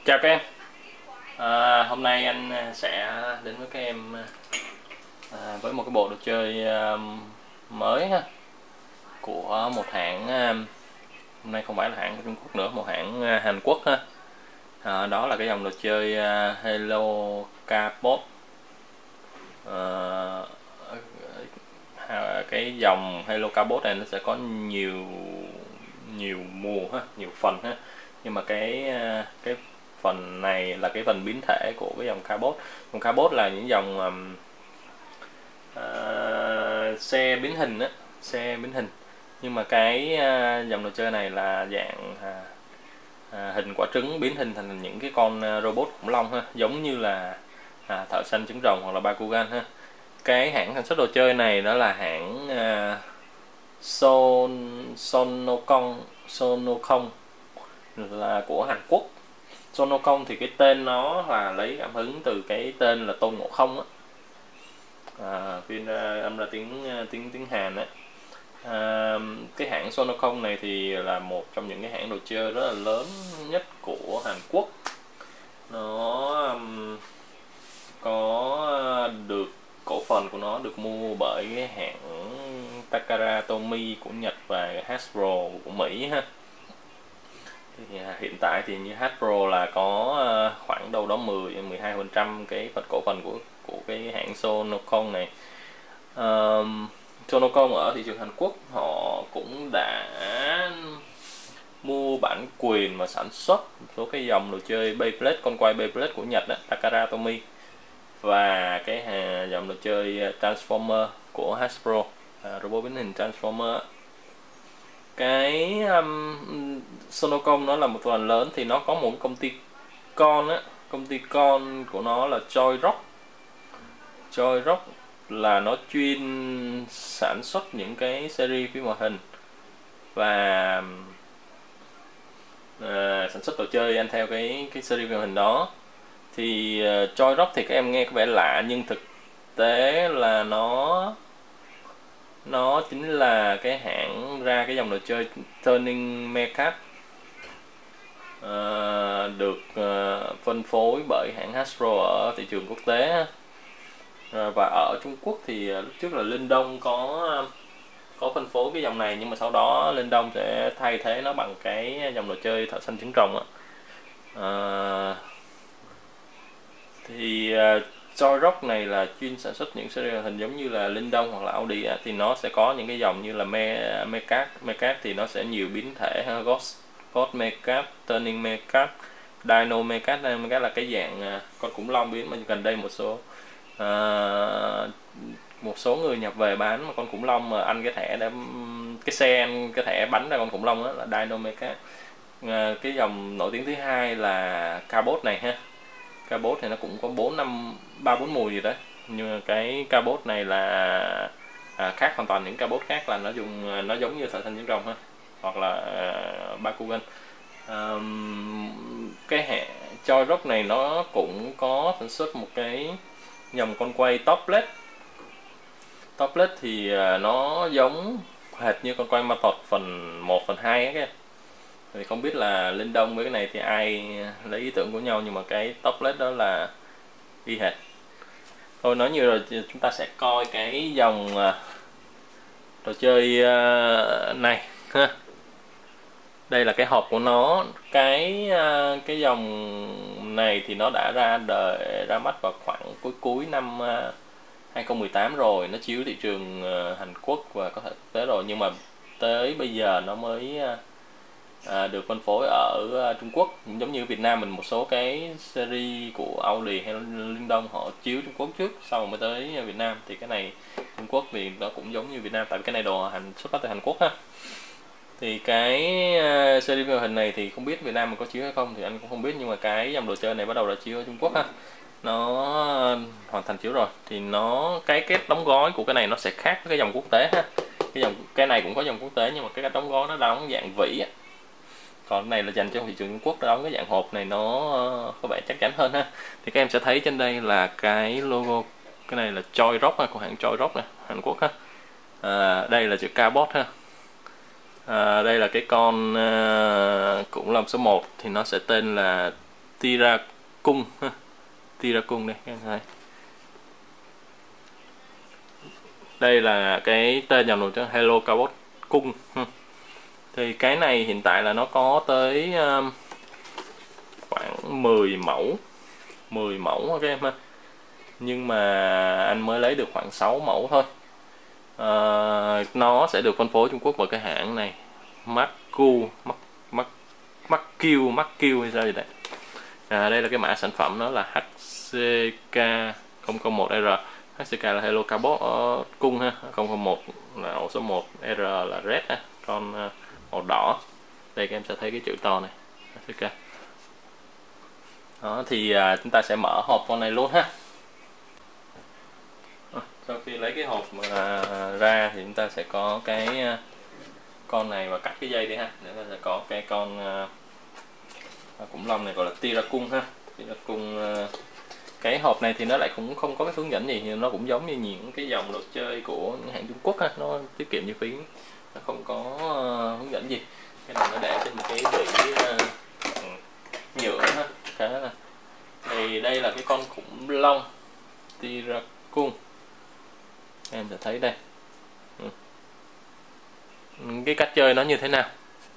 Chào các em. Hôm nay anh sẽ đến với các em với một cái bộ đồ chơi mới ha, của một hãng hôm nay không phải là hãng của Trung Quốc nữa, một hãng Hàn Quốc ha. Đó là cái dòng đồ chơi Hello Carbot. Cái dòng Hello Carbot này nó sẽ có nhiều nhiều mùa ha, nhiều phần ha, nhưng mà cái phần này là cái phần biến thể của cái dòng Carbot. Dòng Carbot là những dòng xe biến hình á, xe biến hình, nhưng mà cái dòng đồ chơi này là dạng hình quả trứng biến hình thành những cái con robot khủng long ha, giống như là thợ săn trứng rồng hoặc là Bakugan ha. Cái hãng sản xuất đồ chơi này đó là hãng Sonocon là của Hàn Quốc. Sonocon thì cái tên nó là lấy cảm hứng từ cái tên là Tôn Ngộ Không á, phiên âm ra tiếng Hàn á. Cái hãng Sonocon này thì là một trong những cái hãng đồ chơi rất là lớn nhất của Hàn Quốc. Nó có được cổ phần của nó được mua bởi cái hãng Takara Tomy của Nhật và Hasbro của Mỹ ha. Thì hiện tại thì như Hasbro là có khoảng đâu đó 10-12% cái phần cổ phần của cái hãng Sonocon này. Sonocon ở thị trường Hàn Quốc họ cũng đã mua bản quyền và sản xuất một số cái dòng đồ chơi Beyblade, con quay Beyblade của Nhật đó, Takara Tomy, và cái dòng đồ chơi Transformer của Hasbro, robot biến hình Transformer. Cái Sonocon nó là một phần lớn thì nó có một công ty con á, công ty con của nó là Joyrock. Joyrock là nó chuyên sản xuất những cái series phim hoạt hình và sản xuất đồ chơi anh theo cái series phim hoạt hình đó. Thì Joyrock thì các em nghe có vẻ lạ, nhưng thực tế là nó chính là cái hãng ra cái dòng đồ chơi Turning Mecha, được phân phối bởi hãng Hasbro ở thị trường quốc tế. Và ở Trung Quốc thì lúc trước là Linh Đông có phân phối cái dòng này, nhưng mà sau đó Linh Đông sẽ thay thế nó bằng cái dòng đồ chơi thợ săn trứng rồng á. Thì Joyrock này là chuyên sản xuất những series hình giống như là Linh Đông hoặc là Audi á, thì nó sẽ có những cái dòng như là Mecha thì nó sẽ nhiều biến thể ha, Ghost Mecha, Turning Mecha, Dino Mecha. Mecha là cái dạng con khủng long biến, mà gần đây một số người nhập về bán mà con khủng long mà ăn cái thẻ để cái xe ăn cái thẻ bắn ra con khủng long đó là Dino Mecha. Cái dòng nổi tiếng thứ hai là Carbot này ha. Carbot thì nó cũng có 3-4 mùi gì đấy, nhưng mà cái Carbot này là khác hoàn toàn những Carbot khác, là nó giống như thợ săn trứng rồng ha, hoặc là Bakugan. Cái hệ Joyrock này nó cũng có sản xuất một cái dòng con quay Toplet thì nó giống hệt như con quay Matot phần 1 phần 2 á. Thì không biết là Linh Đông với cái này thì ai lấy ý tưởng của nhau, nhưng mà cái Toplet đó là y hệt. Thôi nói nhiều rồi, chúng ta sẽ coi cái dòng đồ chơi này ha. Đây là cái hộp của nó. Cái dòng này thì nó đã ra mắt vào khoảng cuối năm 2018 rồi, nó chiếu thị trường Hàn Quốc và có thể quốc tế rồi, nhưng mà tới bây giờ nó mới được phân phối ở Trung Quốc. Giống như Việt Nam mình, một số cái series của Audi hay Linh Đông họ chiếu Trung Quốc trước, sau mới tới Việt Nam. Thì cái này Trung Quốc thì nó cũng giống như Việt Nam, tại vì cái này đồ xuất phát từ Hàn Quốc ha. Thì cái series phim hình này thì không biết Việt Nam mình có chiếu hay không thì anh cũng không biết, nhưng mà cái dòng đồ chơi này bắt đầu là chiếu ở Trung Quốc ha. Nó hoàn thành chiếu rồi. Thì cái cách đóng gói của cái này nó sẽ khác với cái dòng quốc tế ha. Cái này cũng có dòng quốc tế, nhưng mà cái cách đóng gói nó đóng dạng vỉ á, còn cái này là dành cho thị trường Trung Quốc, đóng cái dạng hộp này nó có vẻ chắc chắn hơn ha. Thì các em sẽ thấy trên đây là cái logo, cái này là Joyrock của hãng Joyrock này, Hàn Quốc ha. Đây là chữ Carbot ha. Đây là cái con cũng là số 1 thì nó sẽ tên là Tira cung ha. Tira cung đây các em thấy. Đây là cái tên dòng nồi Hello Carbot cung. Thì cái này hiện tại là nó có tới khoảng 10 mẫu các em ha. Nhưng mà anh mới lấy được khoảng 6 mẫu thôi. Nó sẽ được phân phối Trung Quốc bởi cái hãng này, Mackiu hay sao vậy đấy. Đây là cái mã sản phẩm, nó là HCK001R. HCK là Hello Carbot cung ha, 001 là ổ số 1, R là red ha, con màu đỏ. Đây các em sẽ thấy cái chữ to này, HCK. Đó thì chúng ta sẽ mở hộp con này luôn ha. Sau khi lấy cái hộp ra thì chúng ta sẽ có cái con này và cắt cái dây đi ha, để ta sẽ có cái con khủng long này gọi là Tira cung ha. Tira cung, cái hộp này thì nó lại cũng không có cái hướng dẫn gì, nhưng nó cũng giống như những cái dòng đồ chơi của những hãng Trung Quốc ha, nó tiết kiệm chi phí, nó không có hướng dẫn gì. Cái này nó để trên một cái vỉ nhựa ha, khá là. Thì đây là cái con khủng long Tira cung, em sẽ thấy đây. Cái cách chơi nó như thế nào?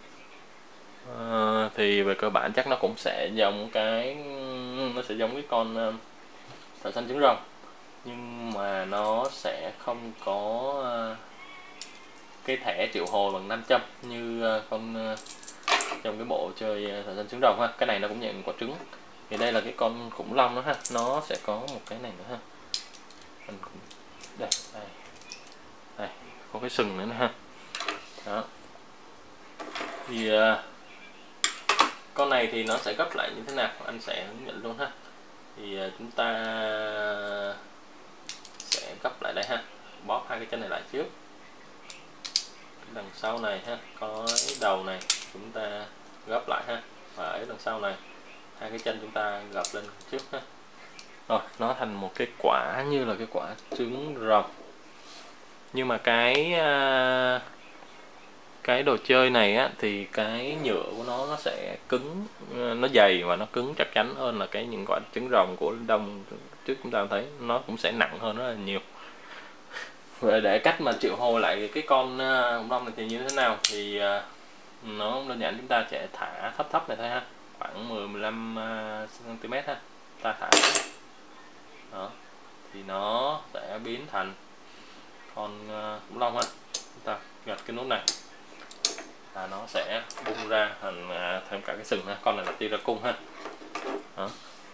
Thì về cơ bản chắc nó cũng sẽ giống cái con thợ săn trứng rồng, nhưng mà nó sẽ không có cái thẻ triệu hồi bằng nam châm như con trong cái bộ chơi thợ săn trứng rồng ha. Cái này nó cũng nhận quả trứng. Thì đây là cái con khủng long đó ha, nó sẽ có một cái này nữa ha. Đây, có cái sừng nữa ha. Đó. Thì con này thì nó sẽ gấp lại như thế nào, anh sẽ hướng dẫn luôn ha. Thì chúng ta sẽ gấp lại đây ha, bóp hai cái chân này lại trước, cái đằng sau này ha, có cái đầu này chúng ta gấp lại ha, và ở đằng sau này hai cái chân chúng ta gập lên trước ha. Rồi nó thành một cái quả như là cái quả trứng rồng. Nhưng mà cái đồ chơi này á, thì cái nhựa của nó sẽ cứng, nó dày và nó cứng chắc chắn hơn là những quả trứng rồng của Đông trước chúng ta thấy, nó cũng sẽ nặng hơn rất là nhiều. Vậy để cách mà triệu hồi lại cái con khủng long này thì như thế nào, thì nó đơn giản, chúng ta sẽ thả thấp này thôi ha, khoảng 10-15 cm ha, ta thả đó thì nó sẽ biến thành con khủng long ha. Chúng ta gật cái nút này là nó sẽ bung ra thành thêm cả cái sừng ha. Con này là Tira cung ha. Đó.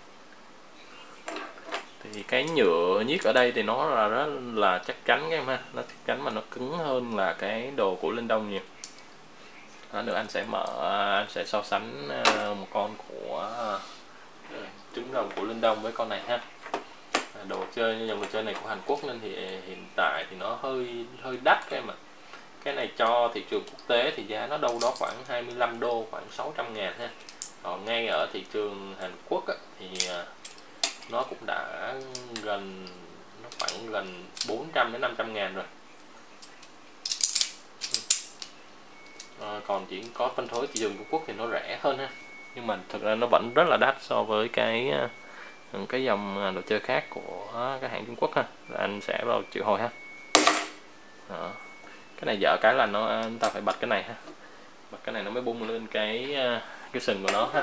Thì cái nhựa nhiếc ở đây thì nó là rất là chắc chắn các em ha, nó chắc chắn mà nó cứng hơn là cái đồ của Linh Đông nhiều. Đó, nữa anh sẽ so sánh một con của trứng rồng của Linh Đông với con này ha. Dòng đồ chơi này của Hàn Quốc nên thì hiện tại thì nó hơi đắt các em ạ. Cái này cho thị trường quốc tế thì giá nó đâu đó khoảng 25 đô, khoảng 600.000 ha. Còn ngay ở thị trường Hàn Quốc á, thì nó cũng đã khoảng gần 400 đến 500.000 rồi. Còn chỉ có phân phối thị trường Trung Quốc thì nó rẻ hơn ha. Nhưng mà thực ra nó vẫn rất là đắt so với cái dòng đồ chơi khác của các hãng Trung Quốc ha. Anh sẽ vào triệu hồi ha. Đó. Cái này dở cái là chúng ta phải bật cái này ha, bật cái này nó mới bung lên cái sừng của nó ha.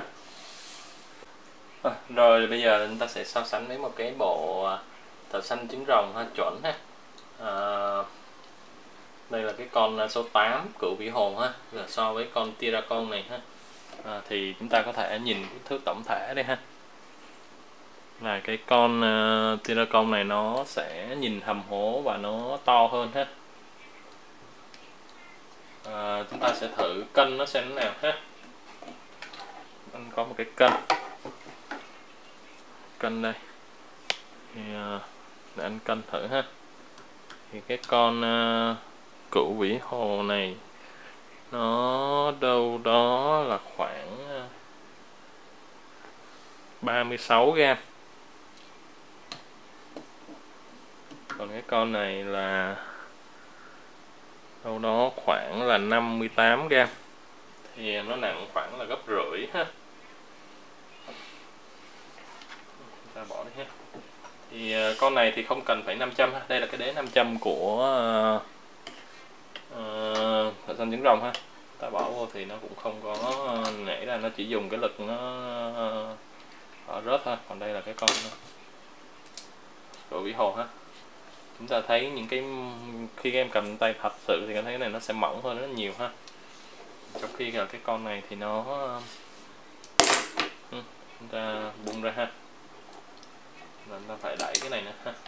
Rồi bây giờ chúng ta sẽ so sánh với một cái bộ thợ săn trứng rồng ha, chuẩn ha. Đây là cái con số 8 cửu vĩ hồ ha, so với con Tira con này ha. Thì chúng ta có thể nhìn kích thước tổng thể đây ha, là cái con Tira con này nó sẽ nhìn hầm hố và nó to hơn ha. Chúng ta sẽ thử cân nó xem thế nào ha. Anh có một cái cân đây thì để anh cân thử ha. Thì cái con cửu vĩ hồ này nó đâu đó là khoảng 36 gram, còn cái con này là đâu đó khoảng là 58 gram, thì nó nặng khoảng là gấp rưỡi ha. con này thì không cần phải 500 ha. Đây là cái đế 500 của thợ săn trứng rồng ha. Ta bỏ vô thì nó cũng không có nảy ra, nó chỉ dùng cái lực nó rớt thôi. Còn đây là cái con của vĩ hồ ha. Chúng ta thấy những cái khi các em cầm tay thật sự thì cảm thấy cái này nó sẽ mỏng hơn rất nhiều ha. Trong khi là cái con này thì nó chúng ta bung ra ha. Mình ta phải đẩy cái này nữa ha.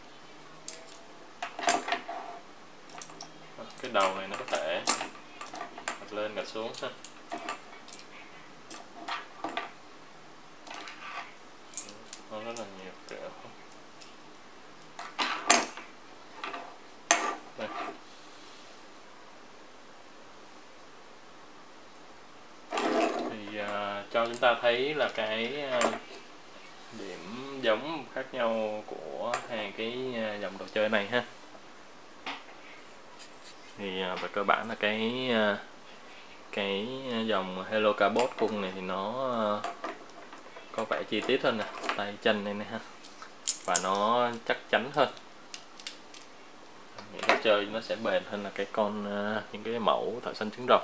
Cái đầu này nó có thể gạt lên gạt xuống ha. Nó rất là nhiều kiểu. Đây. Thì cho chúng ta thấy là cái điểm giống khác nhau của hai cái dòng đồ chơi này ha. Thì về cơ bản là cái dòng Hello Carbot cung này thì nó có vẻ chi tiết hơn nè, tay chân này nè ha, và nó chắc chắn hơn. Những cái chơi nó sẽ bền hơn là cái con những cái mẫu thợ săn trứng rồng.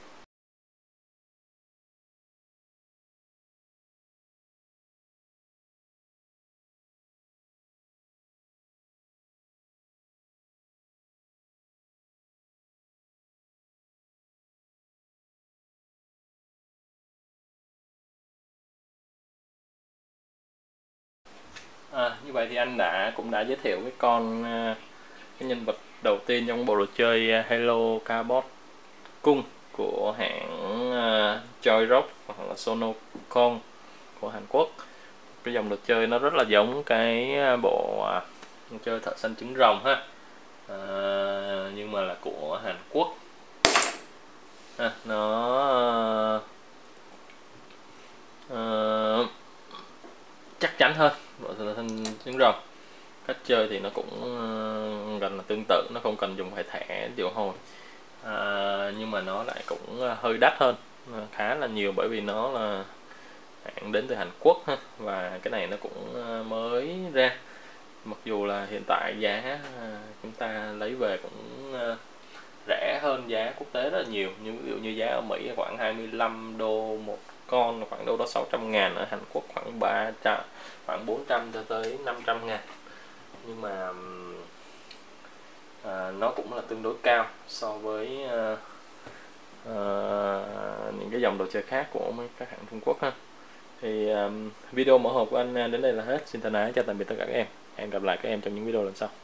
Như vậy thì anh cũng đã giới thiệu cái nhân vật đầu tiên trong bộ đồ chơi Hello Carbot cung của hãng Joyrock hoặc là Sonocon của Hàn Quốc. Cái dòng đồ chơi nó rất là giống cái bộ đồ chơi thợ săn trứng rồng ha, nhưng mà là của Hàn Quốc. Nó chắc chắn hơn bộ thợ săn trứng rồng. Cách chơi thì nó cũng gần là tương tự, nó không cần dùng phải thẻ triệu hồi, nhưng mà nó lại cũng hơi đắt hơn khá là nhiều, bởi vì nó là hãng đến từ Hàn Quốc ha, và cái này nó cũng mới ra. Mặc dù là hiện tại giá chúng ta lấy về cũng rẻ hơn giá quốc tế rất là nhiều, nhưng ví dụ như giá ở Mỹ khoảng 25 đô một con, khoảng đâu đó 600.000, ở Hàn Quốc khoảng 400 cho tới 500.000. Nhưng mà nó cũng là tương đối cao so với những cái dòng đồ chơi khác của các hãng Trung Quốc ha. Thì video mở hộp của anh đến đây là hết. Xin thân ái chào tạm biệt tất cả các em. Hẹn gặp lại các em trong những video lần sau.